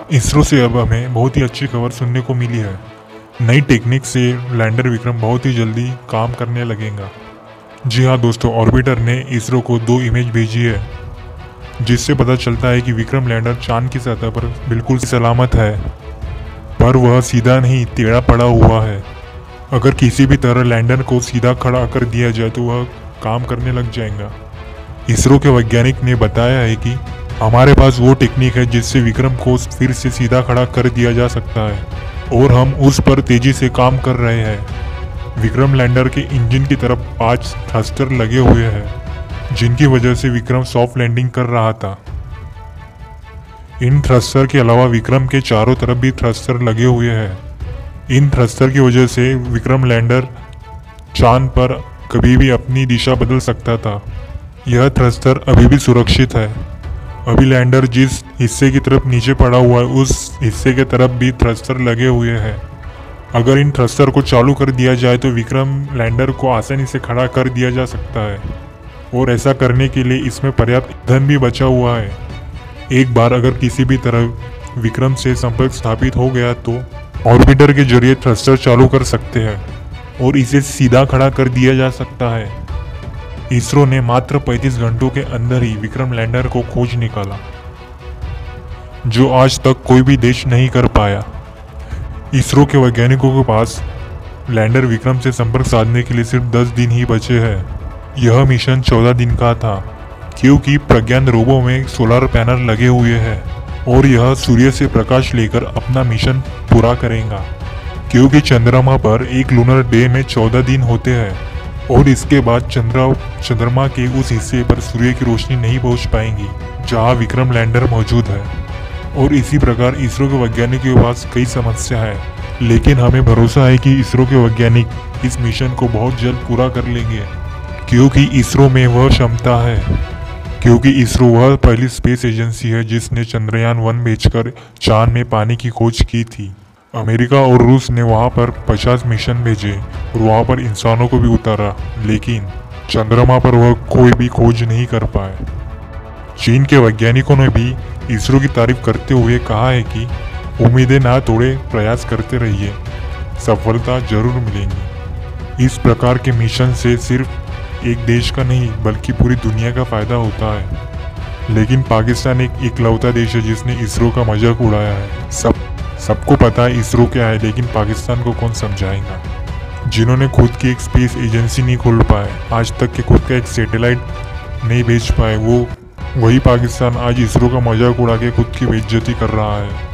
इसरो से अब हमें बहुत ही अच्छी खबर सुनने को मिली है। नई टेक्निक से लैंडर विक्रम बहुत ही जल्दी काम करने लगेगा। जी हाँ दोस्तों, ऑर्बिटर ने इसरो को 2 इमेज भेजी है जिससे पता चलता है कि विक्रम लैंडर चांद की सतह पर बिल्कुल सलामत है, पर वह सीधा नहीं टेढ़ा पड़ा हुआ है। अगर किसी भी तरह लैंडर को सीधा खड़ा कर दिया जाए तो वह काम करने लग जाएगा। इसरो के वैज्ञानिक ने बताया है कि हमारे पास वो टेक्निक है जिससे विक्रम को फिर से सीधा खड़ा कर दिया जा सकता है और हम उस पर तेजी से काम कर रहे हैं। विक्रम लैंडर के इंजन की तरफ 5 थ्रस्टर लगे हुए हैं जिनकी वजह से विक्रम सॉफ्ट लैंडिंग कर रहा था। इन थ्रस्टर के अलावा विक्रम के चारों तरफ भी थ्रस्टर लगे हुए हैं। इन थ्रस्टर की वजह से विक्रम लैंडर चांद पर कभी भी अपनी दिशा बदल सकता था। यह थ्रस्टर अभी भी सुरक्षित है। अभी लैंडर जिस हिस्से की तरफ नीचे पड़ा हुआ है उस हिस्से के तरफ भी थ्रस्टर लगे हुए हैं। अगर इन थ्रस्टर को चालू कर दिया जाए तो विक्रम लैंडर को आसानी से खड़ा कर दिया जा सकता है और ऐसा करने के लिए इसमें पर्याप्त ईंधन भी बचा हुआ है। एक बार अगर किसी भी तरह विक्रम से संपर्क स्थापित हो गया तो ऑर्बिटर के जरिए थ्रस्टर चालू कर सकते हैं और इसे सीधा खड़ा कर दिया जा सकता है। इसरो ने मात्र 35 घंटों के अंदर ही विक्रम लैंडर को खोज निकाला, जो आज तक कोई भी देश नहीं कर पाया। इसरो के वैज्ञानिकों के पास लैंडर विक्रम से संपर्क साधने के लिए सिर्फ 10 दिन ही बचे हैं। यह मिशन 14 दिन का था क्योंकि प्रज्ञान रोबो में सोलर पैनल लगे हुए हैं और यह सूर्य से प्रकाश लेकर अपना मिशन पूरा करेगा। क्योंकि चंद्रमा पर एक लूनर डे में 14 दिन होते हैं और इसके बाद चंद्रमा के उस हिस्से पर सूर्य की रोशनी नहीं पहुंच पाएंगी जहां विक्रम लैंडर मौजूद है। और इसी प्रकार इसरो के वैज्ञानिकों के पास कई समस्या है, लेकिन हमें भरोसा है कि इसरो के वैज्ञानिक इस मिशन को बहुत जल्द पूरा कर लेंगे क्योंकि इसरो में वह क्षमता है। क्योंकि इसरो वह पहली स्पेस एजेंसी है जिसने चंद्रयान 1 भेजकर चांद में पानी की खोज की थी। अमेरिका और रूस ने वहां पर 50 मिशन भेजे और वहां पर इंसानों को भी उतारा, लेकिन चंद्रमा पर वह कोई भी खोज नहीं कर पाए। चीन के वैज्ञानिकों ने भी इसरो की तारीफ करते हुए कहा है कि उम्मीदें ना तोड़े, प्रयास करते रहिए, सफलता जरूर मिलेगी। इस प्रकार के मिशन से सिर्फ एक देश का नहीं बल्कि पूरी दुनिया का फायदा होता है। लेकिन पाकिस्तान एक इकलौता देश है जिसने इसरो का मजाक उड़ाया है। सबको पता है इसरो क्या है, लेकिन पाकिस्तान को कौन समझाएगा। जिन्होंने खुद की एक स्पेस एजेंसी नहीं खोल पाए, आज तक के खुद का एक सैटेलाइट नहीं भेज पाए, वही पाकिस्तान आज इसरो का मजाक उड़ा के खुद की बेइज्जती कर रहा है।